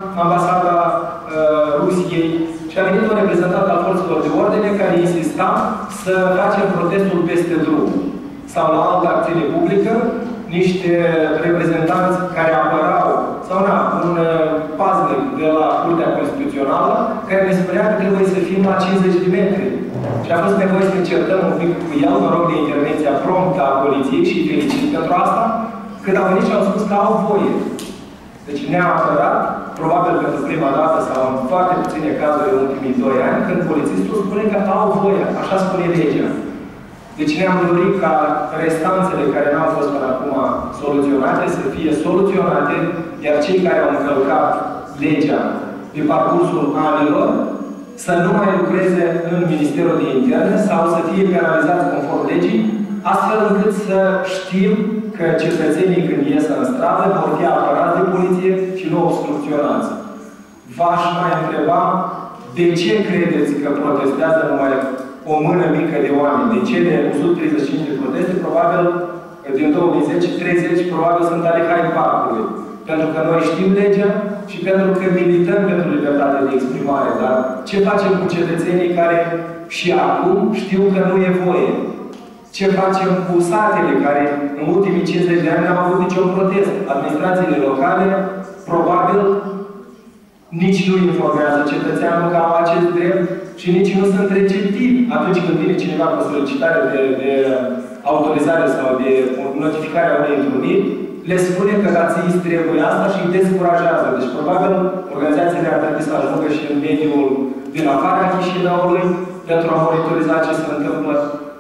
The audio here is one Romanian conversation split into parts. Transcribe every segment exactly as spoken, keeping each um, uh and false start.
ambasada uh, Rusiei și a venit un reprezentant al forțelor de ordine care insista să facem protestul peste drum sau la altă acțiune publică, niște reprezentanți care apărau, sau na, un paznic de la Curtea Constituțională, care ne spunea că trebuie să fim la cincizeci de metri. Și a fost nevoie să încercăm un pic cu el, mă rog, de intervenția promptă a poliției și felicit pentru asta, când au venit și au spus că au voie. Deci ne-a apărat, probabil pentru prima dată sau în foarte puține cazuri în ultimii doi ani, când polițistul spune că au voie, așa spune legea. Deci ne-am dorit ca restanțele care n-au fost până acum soluționate să fie soluționate, iar cei care au încălcat legea pe parcursul anilor să nu mai lucreze în Ministerul de Interne sau să fie penalizați conform legii, astfel încât să știm că cetățenii când ies în stradă vor fi apărați de poliție și nu obstrucționați. V-aș mai întreba de ce credeți că protestează numai o mână mică de oameni? De ce de o sută treizeci și cinci de proteste, probabil din două mii zece, treizeci probabil sunt ale Hyde Park-ului. Pentru că noi știm legea și pentru că milităm pentru libertatea de exprimare. Dar ce facem cu cetățenii care și acum știu că nu e voie? Ce facem cu satele care în ultimii cincizeci de ani n-au avut niciun protest? Administrațiile locale, probabil, nici nu informează cetățeanul că au acest drept și nici nu sunt receptivi atunci când vine cineva cu solicitare de, de autorizare sau de notificare a unei întruniri, le spune că rațist trebuie asta și îi descurajează. Deci, probabil, organizațiile ar trebui să ajungă și în mediul din afara Chișinăului pentru a monitoriza ce se întâmplă.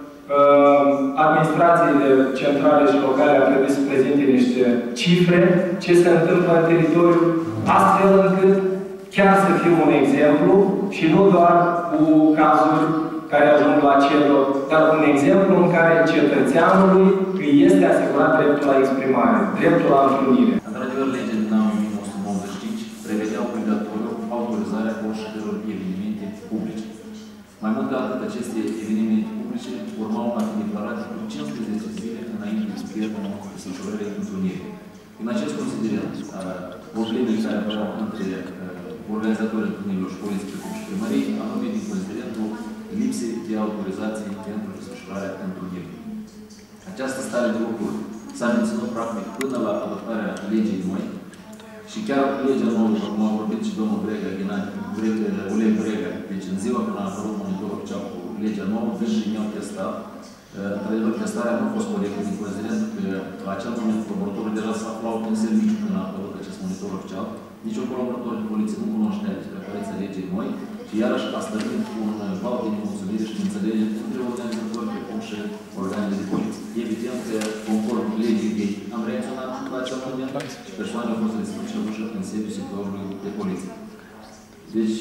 Administrațiile centrale și locale ar trebui să prezinte niște cifre, ce se întâmplă în teritoriu, astfel încât chiar să fim un exemplu și nu doar cu cazuri care ajung la CEDO, dar un exemplu în care cetățeanului îi este asigurat dreptul la exprimare, dreptul la întrunire. Într-adevăr, legea din anul o mie nouă sute nouăzeci și cinci prevedea obligatoriu autorizarea oricelor evenimente publice. Mai mult de atât, aceste evenimente publice urmau a fi declarate cu cincisprezece zile înainte de termenul desfășurării întrunirii. În acest considerent, problemele care aveau între organizatorii întâlnirilor și poliție precum și primării, am numit din considerentul lipsei de autorizație pentru desfășurarea întrunirii. Această stare de lucruri s-a menținut practic până la adoptarea legii noi și chiar legea nouă, cum a vorbit și domnul Brega, Ulei Brega, deci în ziua când a apărut monitorul oficial cu legea nouă, deși mi-au testat, într-adevăr, testarea nu a fost corectă din considerent că la acel moment colaboratorul deja s-a aflat în serviciu când a apărut acest monitor oficial. Niciun colaborator de poliție nu cunoștea despre apariția legii noi și iarăși a stărit un val de nemulțumire și înțelegere între organizatori precum și organele de poliție. Evident că, conform legii ei, am reacționat la acel moment și persoanele au fost reținute și aduși în sediul sectorului de poliție. Deci,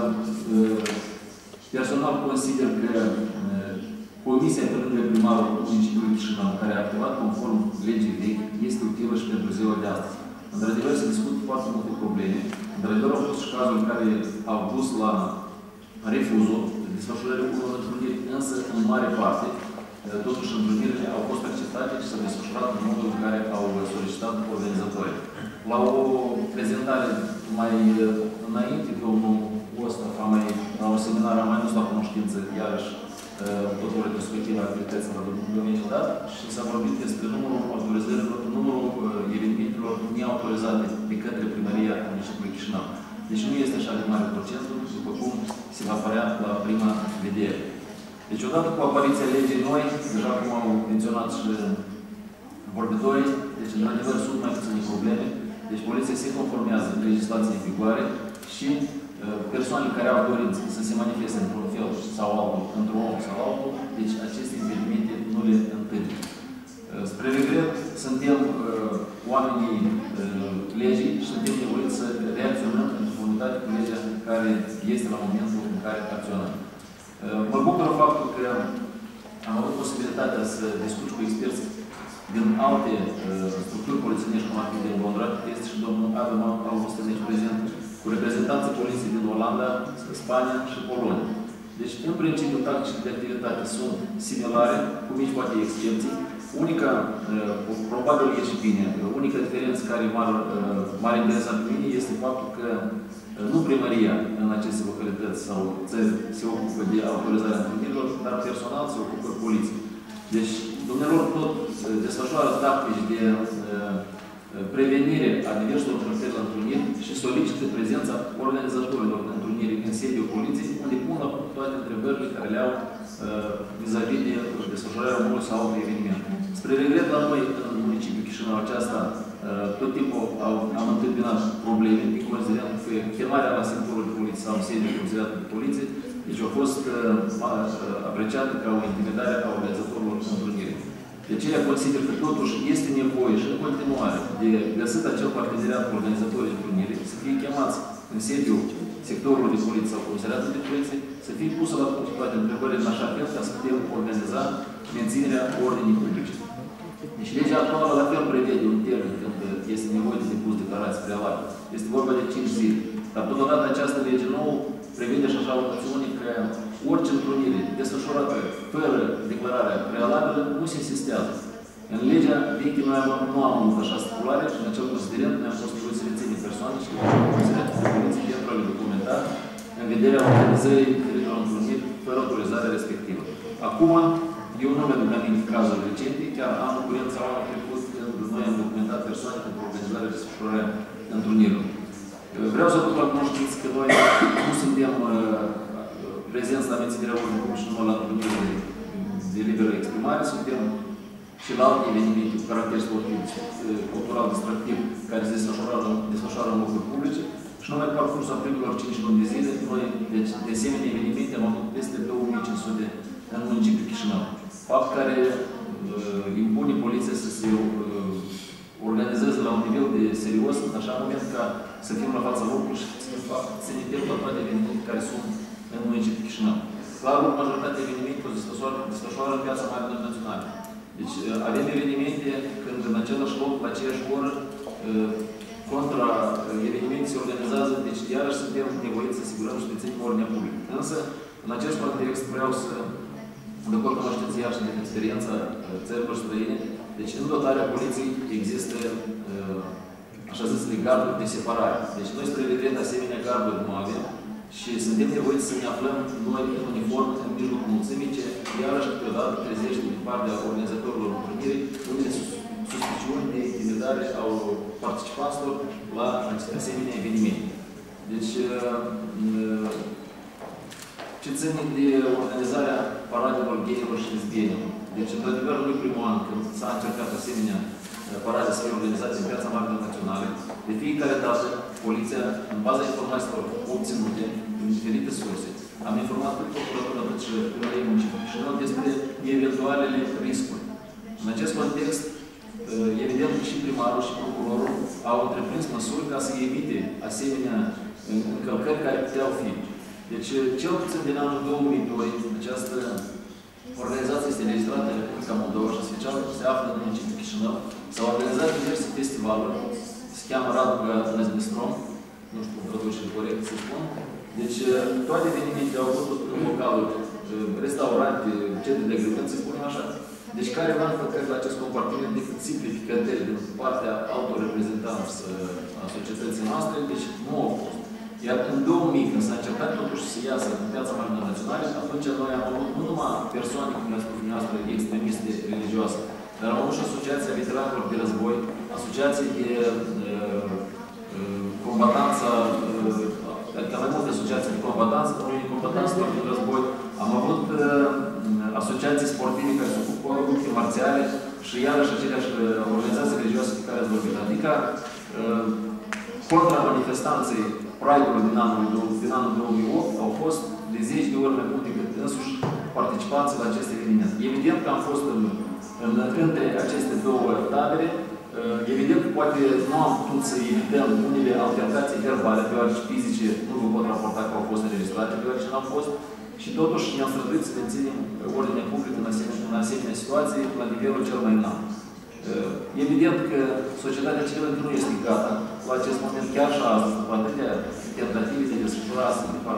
personal consider că Comisia pe lângă primarul municipiului Chișinău, care a activat conform legii vechi, este utilă și pentru ziua de astăzi. Într-adevăr, se discută foarte multe probleme. Într-adevăr, au fost și cazuri care au dus la refuzul desfășurării unor întruniri, însă, în mare parte, totuși, întrunirile au fost acceptate și s-au desfășurat în modul în care au solicitat organizatorii. La o prezentare mai înainte, domnul Ostaf, la o seminar, am mai dus la cunoștință, iarăși, totul retrospectiv a activității în domeniul dat și s-a vorbit despre numărul autorizărilor, numărul evenimentelor neautorizate de către primăria municipiului Chișinău. Deci nu este așa de mare procentul, după cum se va părea la prima vedere. Deci odată cu apariția legii noi, deja cum au menționat și vorbitorii, deci într-adevăr sunt mai puține probleme, deci poliția se conformează în legislație în vigoare și persoanele care au dorit să se manifeste într-un fel sau altul, într-un loc sau altul, deci aceste evenimente nu le întâlnim. Spre regret, suntem uh, oamenii uh, legii și suntem nevoiți să reacționăm în conformitate cu legea care este la momentul în care acționăm. Uh, mă bucur faptul că am avut posibilitatea să discut cu experți din alte uh, structuri polițienești, cum ar fi din Londra, este și domnul Adam Augustin prezent, cu reprezentanții poliției din Olanda, Spania și Polonia. Deci, în principiu, tacticile de activitate sunt similare, cu mici poate excepții, Unica, probabil e și bine, unica diferență care m-ar interesa pe mine este faptul că nu primăria în aceste localități sau țări se ocupă de autorizarea întâlnirilor, dar personal se ocupă poliția. Deci, dumnealor tot desfășoară tactici de prevenire a diverselor caractere la întâlniri și solicită prezența organizatorilor de întâlniri în sediul poliției, unde pun la toate întrebările care le au vis-a-vis de desfășurarea unui sau alt eveniment. Spre regret, la noi, în municipiul Chișinău, aceasta, tot timpul am întâmpinat probleme, din considerând că chemarea la sectorul de poliție sau în sediul considerat de poliție, deci a fost apreciată ca o intimidare a organizatorilor întâlnirii. De aceea consider că totuși este nevoie și în continuare de găsit acel parteneriat cu organizatorii întâlnirii, să fie chemați în sediul sectorului de poliție sau comisariatul de poliție, să fie pusă la punct toate întrebările în așa fel ca să putem organiza menținerea ordinii publice. Deci legea actuală la fel prevede un termen când este nevoie de depus declarații prealabile. Este vorba de cinci zile. Dar totodată această lege nouă prevede și așa o noțiune că orice întrunire desfășurată fără declararea prealabilă nu se insistează. În legea veche noi nu am avut așa stipulare și în acel considerent noi am fost trebuit să reținem persoane și considerentul de poliție pentru a le documenta în vederea organizării diferitelor întruniri fără autorizarea respectivă. Acum, eu nu mi-aduc aminte cazuri recente, chiar anul curent sau anul trecut, când noi am documentat persoane pentru organizarea și desfășurarea întrunirilor. Vreau să aduc la cunoștință că noi nu suntem uh, prezenți la menținerea ordinii publice și numai la întâlnirile de, de liberă exprimare, suntem și la alte evenimente cu caracter sportiv, cultural, distractiv, care se desfășoară, desfășoară în locuri publice și numai pe parcursul primilor cinci luni de zile, noi, deci, de asemenea evenimente, am avut peste două mii cinci sute în municipiul Chișinău. Fapt care uh, impune poliția să se uh, organizeze la un nivel de serios, în așa moment ca să fim la fața locului și să ne pierd la toate evenimente care sunt în municipiul Chișinău. Clar, majoritatea evenimentelor se desfășoară în piața mare națională. Deci avem evenimente când în același loc, la aceeași oră, contra evenimente se organizează, deci iarăși suntem nevoiți să asigurăm și să ținem ordinea publică. Însă, în acest context vreau să, după cum știți iarăși din experiența țărilor străine, deci în dotarea poliției există așa zisele garduri de separare. Deci noi, spre regret, asemenea garduri nu avem și suntem nevoiți să ne aflăm noi în uniformă în mijlocul mulțimii, ce iarăși câteodată trezește din partea organizatorilor întâlnirii unele suspiciuni de intimidare au participanților la asemenea evenimente. Deci, ce ține de organizarea paradelor gayilor și lesbienilor. Deci, într-adevăr, nu e primul an când s-a încercat asemenea parade să fie organizate în piața Marilor Naționale. De fiecare dată, poliția, în baza informațiilor obținute din diferite surse, am informat pe procuratura cât și primăria municipiului Chișinău despre eventualele riscuri. În acest context, evident că și primarul și procurorul au întreprins măsuri ca să evite asemenea încălcări care puteau fi. Deci, cel puțin din anul două mii doi, această organizație este registrată în Republica Moldova și special se află în municipiul Chișinău. S-au organizat diverse festivaluri, se cheamă Raduga Năzmistrom, nu știu cum traduce corect să spun. Deci, toate evenimentele au avut în localuri, restaurante, centre de agrement, să spunem așa. Deci, care v-a făcut la acest compartiment decât simplificări din partea autoreprezentanți a societății noastre, deci nu au fost. Iar în două mii, când s-a încercat totuși să iasă în piața Marilor Naționale, atunci noi am avut nu numai persoane, cum le-a spus dumneavoastră, extremiste religioase, dar am avut și Asociația Veteranilor de Război, Asociații de uh, uh, combatanță, uh, adică mai multe asociații de combatanță, unii combatanți de război, am avut uh, asociații sportive care se ocupă cu lupte marțiale și iarăși aceleași organizații religioase pe care ați vorbit. Adică, uh, contra manifestanței Pride-ului din anul, din anul două mii opt au fost de zeci de ori mai mult decât însuși participanții la aceste evenimente. Evident că am fost în, în, între aceste două tabere, evident că poate nu am putut să evităm unele altercații verbale, deoarece fizice nu vă pot raporta că au fost înregistrate, deoarece n-am fost, și totuși ne-am străduit să menținem ordinea publică în asemenea, în asemenea situații la nivelul cel mai înalt. Evident că societatea civilă nu este gata la acest moment, chiar și astăzi, cu atâtea tentative de desfășura astfel de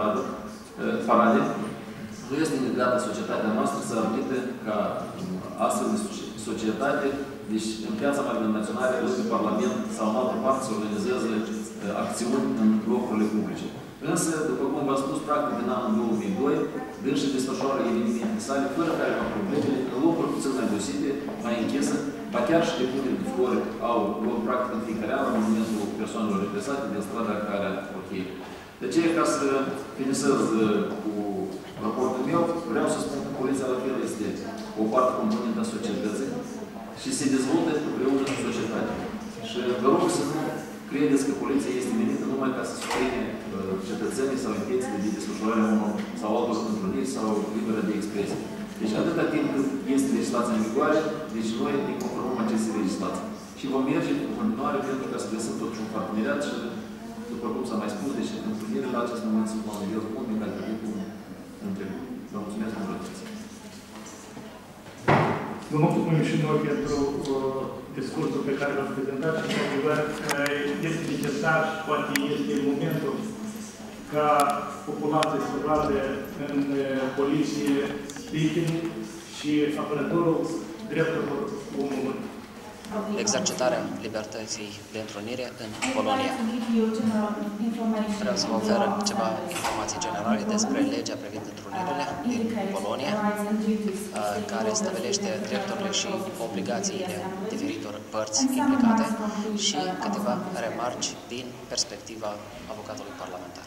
parade, nu este gata societatea noastră să admite ca astfel de societate, deci în piața Marilor Naționale, în Parlament sau în altă parte se organizează acțiuni în locurile publice. Însă, după cum v-am spus, practic din anul două mii doi, dânsii desfășoară evenimente sale fără care au probleme, în locuri puțin mai dosite, mai închisă, ba chiar și depuneri de flori au loc practic în fiecare an în momentul persoanelor represate din strada care ok. De aceea, ca să finisez cu raportul meu, vreau să spun că poliția la fel este o parte componentă a societății și se dezvoltă împreună cu societatea. Și vă rog să nu credeți că poliția este menită numai ca să susține cetățenii sau intențiile de desfășurare unor sau altor întâlniri sau liberă de expresie. Deci atâta timp cât este legislația în vigoare, deci noi ne conformăm aceste legislații. Și vom merge în continuare pentru ca să găsim totuși un parteneriat și, după cum s-a mai spus, deci întâlnirile la acest moment sunt la un nivel bun din care trebuie cu întrebări. Vă mulțumesc pentru atenție. Vă mulțumim și noi pentru uh, discursul pe care l-ați prezentat și, într-adevăr, este necesar și poate este momentul ca populația să vadă în uh, poliție sprijin și apărătorul drepturilor omului. Exercitarea libertății de întrunire în Polonia. Vreau să vă ofer ceva informații generale despre legea privind întrunirile din Polonia, care stabilește drepturile și obligațiile diferitor părți implicate și câteva remarci din perspectiva avocatului parlamentar.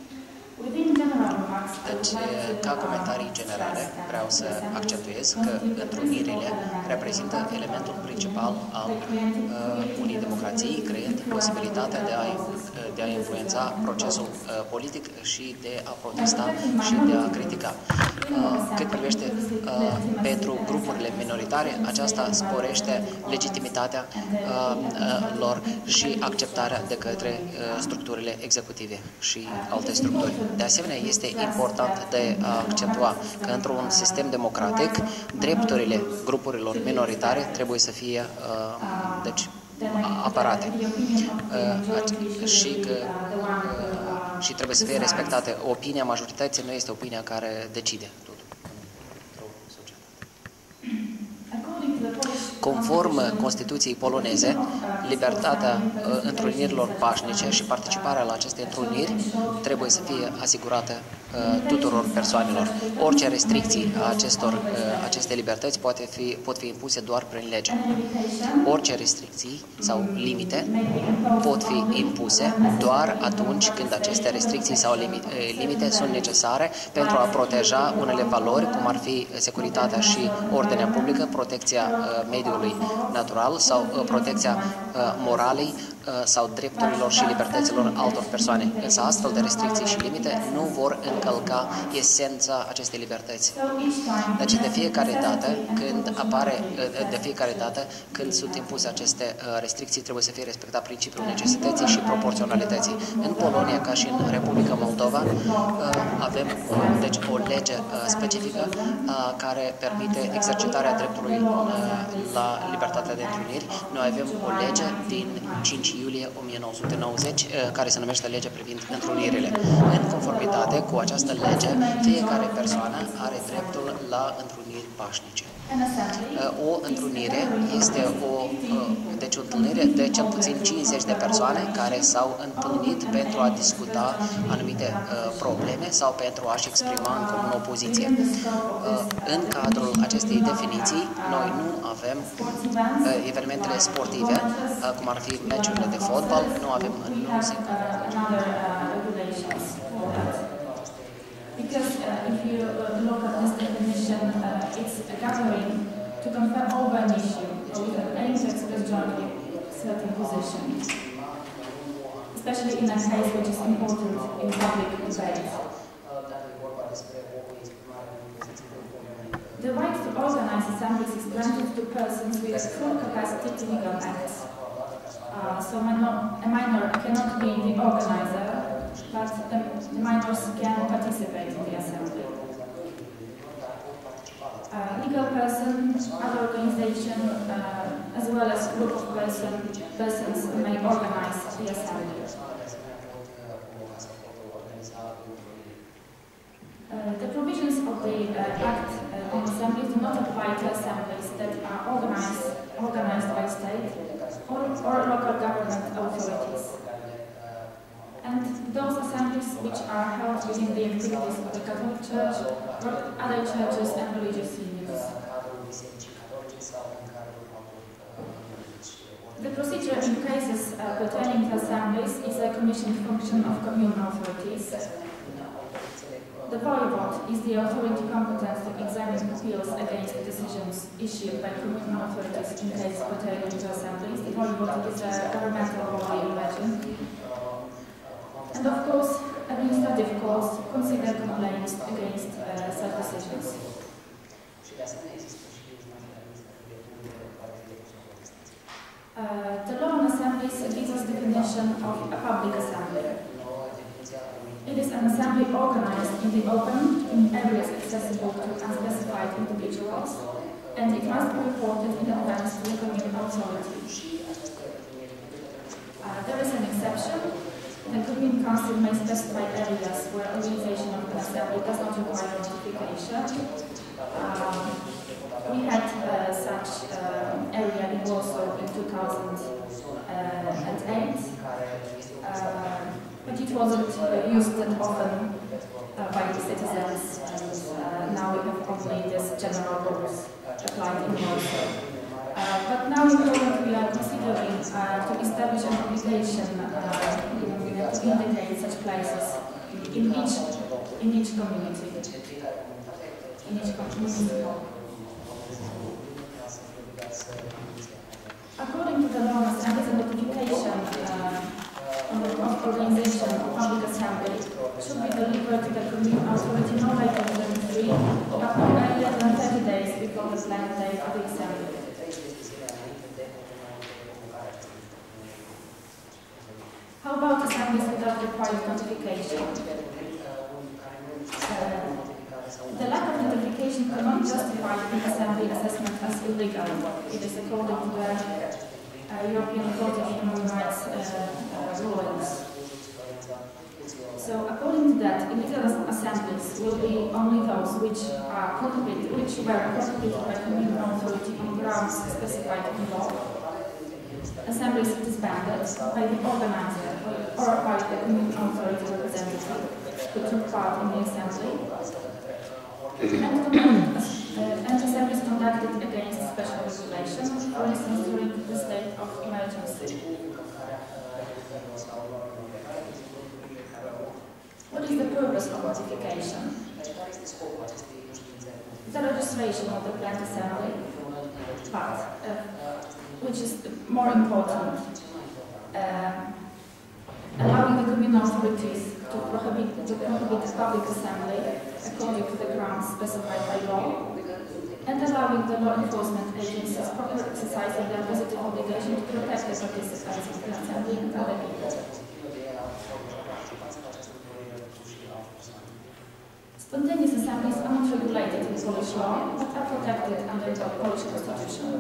Deci, ca comentarii generale, vreau să accentuez că întrunirile reprezintă elementul principal al uh, unei democrații, creând posibilitatea de a, de a influența procesul uh, politic și de a protesta și de a critica. Uh, cât privește uh, pentru grupurile minoritare, aceasta sporește legitimitatea uh, uh, lor și acceptarea de către uh, structurile executive și alte structuri. De asemenea, este important de a accentua că într-un sistem democratic, drepturile grupurilor minoritare trebuie să fie uh, deci, apărate uh, și, că, uh, și trebuie să fie respectate. Opinia majorității nu este opinia care decide totul. Conform Constituției poloneze, libertatea uh, întrunirilor pașnice și participarea la aceste întruniri trebuie să fie asigurată uh, tuturor persoanelor. Orice restricții a acestor, uh, aceste libertăți poate fi, pot fi impuse doar prin lege. Orice restricții sau limite pot fi impuse doar atunci când aceste restricții sau limite sunt necesare pentru a proteja unele valori, cum ar fi securitatea și ordinea publică, protecția uh, mediului natural sau uh, protecția uh, moralei uh, sau drepturilor și libertăților altor persoane. Însă astfel de restricții și limite nu vor încălca esența acestei libertăți. Deci de fiecare dată când apare, uh, de fiecare dată când sunt impuse aceste uh, restricții, trebuie să fie respectat principiul necesității și proporționalității. În Polonia, ca și în Republica Moldova, uh, avem uh, deci o lege uh, specifică uh, care permite exercitarea dreptului uh, la libertatea de întruniri. Noi avem o lege din cinci iulie o mie nouă sute nouăzeci care se numește legea privind întrunirile. În conformitate cu această lege, fiecare persoană are dreptul la întruniri pașnice. O întrunire este o, deci o întâlnire de cel puțin cincizeci de persoane care s-au întâlnit pentru a discuta anumite probleme sau pentru a-și exprima în comun o poziție. În cadrul acestei definiții, noi nu avem evenimentele sportive, cum ar fi meciurile de fotbal, nu avem nu se Because uh, if you uh, look at this definition, uh, it's a gathering to confer over an issue or with an aim to express jointly certain positions, especially in a case which is important in public debate. The right to organize assemblies is granted to persons with full capacity to legal act. Uh, so minor, a minor cannot be the organizer, but the minors can participate in the assembly. Uh, legal person, other organization, uh, as well as group of person, persons may organize the assembly. Uh, the provisions of the uh, Act uh, on Assemblies do not apply to assemblies that are organized, organized by state or, or local government authorities. And those assemblies which are held within the activities of the Catholic Church or other churches and religious unions. The procedure in cases uh, pertaining to assemblies is a commissioned function of communal authorities. The voivode is the authority competent to examine appeals against decisions issued by communal authorities in cases pertaining to assemblies. The voivode is a governmental body in region. And of course, administrative courts consider complaints against uh, such decisions. Uh, the law on assemblies gives us definition of a public assembly. It is an assembly organized in the open, in areas accessible to unspecified individuals, and it must be reported in advance to the communal authority. Uh, there is an exception. The Commune Council may specify areas where organization of an assembly does not require notification. Um, we had uh, such uh, area in Warsaw in two thousand eight, uh, but it wasn't uh, used that often uh, by the citizens, and uh, now we have only this general rules applied in Warsaw. Uh, but now in Poland we are considering uh, to establish an obligation uh, to indicate such places in each in each community. In each community. According to the law, assemblies and notification uh, on the organization of public assembly should be delivered to the communal authority no later than three, but no earlier than thirty days before the planned date of the assembly. How about assemblies without required notification? Uh, the lack of notification cannot justify the assembly assessment as illegal. It is according to the uh, European Court of Human Rights uh, uh, rulings. So, according to that, illegal assemblies will be only those which are contributed, which were contributed by communal authority on grounds specified in law. Assemblies disbanded by the organizer or by the communal authority representative who took part in the assembly, and, uh, and assemblies conducted against special regulation, for instance during the state of emergency. What is the purpose of notification? The registration of the planned assembly, but uh, which is more important, uh, allowing the communal authorities to prohibit, to prohibit a public assembly according to the grounds specified by law, and allowing the law enforcement agencies properly exercising their positive obligation to protect the participants of the assembly and other people. Spontaneous assemblies are not regulated in Polish law, but are protected under the Polish Constitution.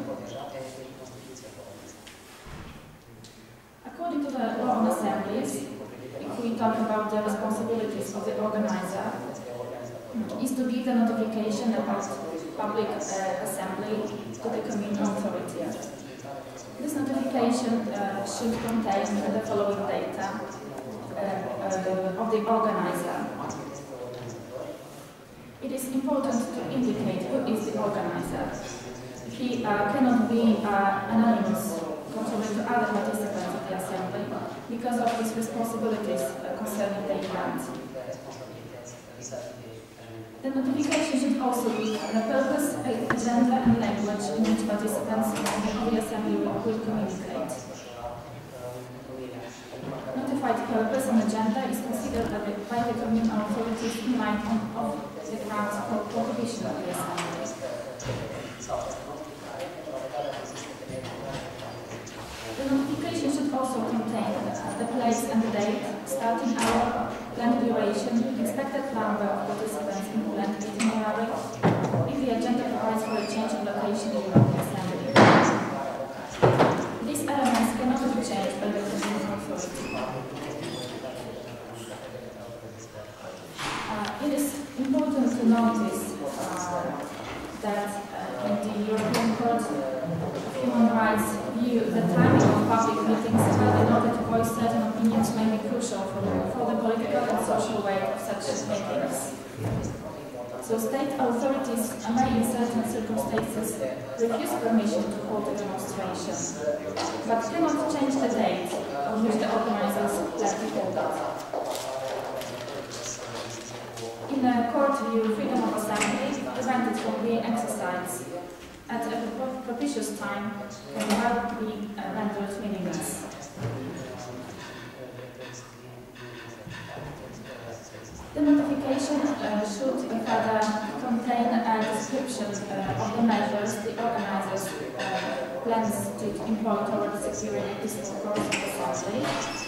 According to the law on assemblies, if we talk about the responsibilities of the organizer, is to give the notification about public uh, assembly to the communal authority. This notification uh, should contain the following data uh, uh, of the organizer. It is important to indicate who is the organizer. He uh, cannot be uh, anonymous, contrary to other participants of the assembly, because of his responsibilities uh, concerning the event. The notification should also be the purpose, agenda and language in which participants of the assembly will communicate. Notified purpose and agenda is considered by the communal authorities in line of the grounds for prohibition of the assembly. The notification should also contain the place and the date, starting hour, planned duration, expected number of participants in the planned itinerary, if the agenda provides for a change of location in the assembly. These elements cannot be changed by the communal authority. Uh, it is important to notice uh, that uh, in the European Court view, the timing of public meetings held in order to voice certain opinions may be crucial for the, for the political and social weight of such meetings. So state authorities may in certain circumstances refuse permission to hold a demonstration, but cannot change the date on which the organizers plan to hold it. In a court view, freedom of assembly prevented from being exercised at a propitious time can well be uh, rendered meaningless. The notification uh, should further contain a description uh, of the measures the organizers uh, plans to employ towards securing a peaceful course of assembly.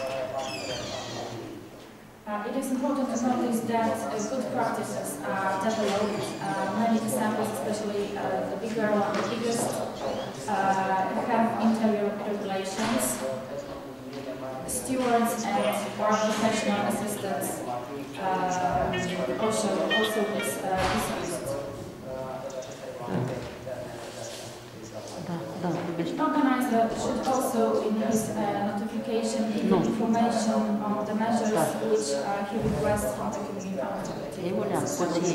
Uh, it is important to notice that uh, good practices are developed. Uh, many assemblies, especially uh, the bigger one, the biggest, uh, have interior regulations. Stewards and or professional assistants uh, also also is uh, used. The organizer should also, in his uh, notification, give no. information on the measures which uh, he requests from the community.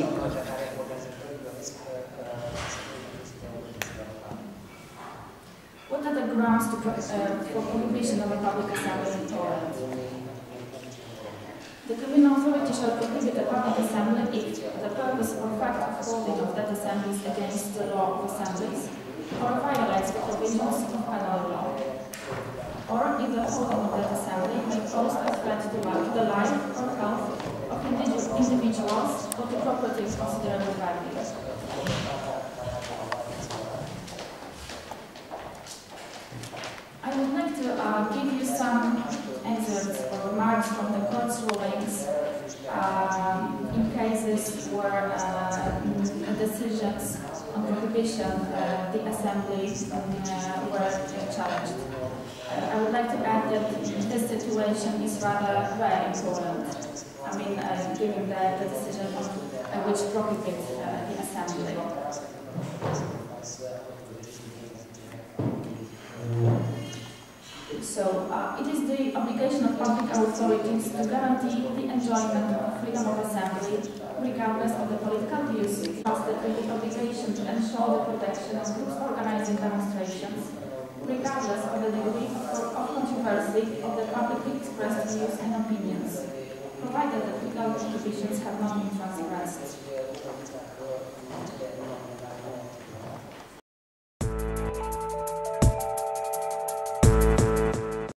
What are the grounds to, uh, for prohibition of a public assembly in Poland? The criminal authority shall prohibit a public assembly if the purpose or fact of holding of that assembly is against the law of assemblies, or violates the provisions of penal law, or if the holding of that assembly may pose a threat to the life or health of individuals or to property of considerable value. I would like to uh, give you some excerpts or remarks from the court's rulings uh, in cases where uh, decisions on prohibition uh, the assembly uh, were challenged. Uh, I would like to add that this situation is rather rare in Poland. I mean, uh, given the, the decision on uh, which prohibits uh, the assembly. So, uh, it is the obligation of public authorities to guarantee the enjoyment of freedom of assembly, regardless of the political views, plus the obligation to ensure the protection of groups organizing demonstrations, regardless of the degree of, of controversy of the publicly expressed views and opinions, provided that legal prohibitions have not been transgressed.